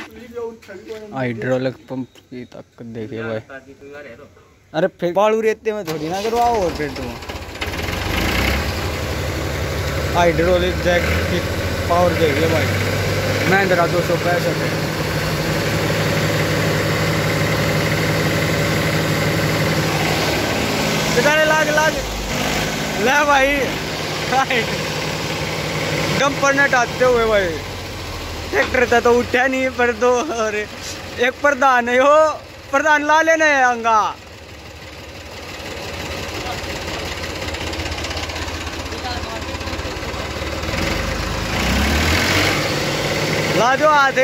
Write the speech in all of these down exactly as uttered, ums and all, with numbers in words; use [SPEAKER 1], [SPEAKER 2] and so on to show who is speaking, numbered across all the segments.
[SPEAKER 1] Hydraulic pump की ताकत देखिए भाई। अरे फिर बालू रेते में थोड़ी ना करवाओ और फिर तुम हाइड्रोलिक जैक की पावर देखिए भाई। महिंद्रा दो सौ पैंसठ है। लाग लाग ले भाई डंपर ने टाते हुए भाई। ट्रैक्टर था तो उठा नहीं पर दो और एक प्रधान है हो प्रधान ला लेने अंगा ला दो आते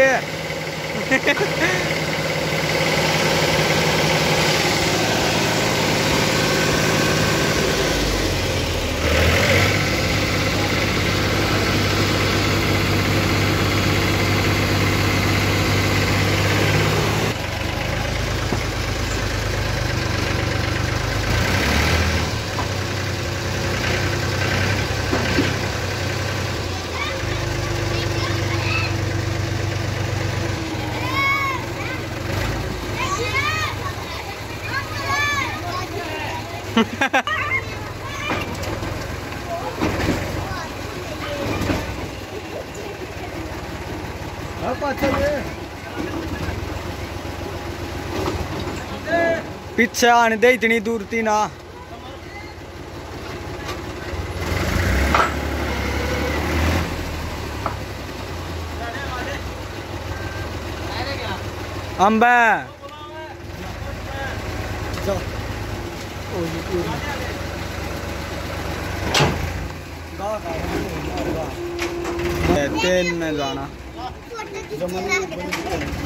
[SPEAKER 1] पीछे आने दे इतनी दूर थी ना। अम्बे तेल में जाना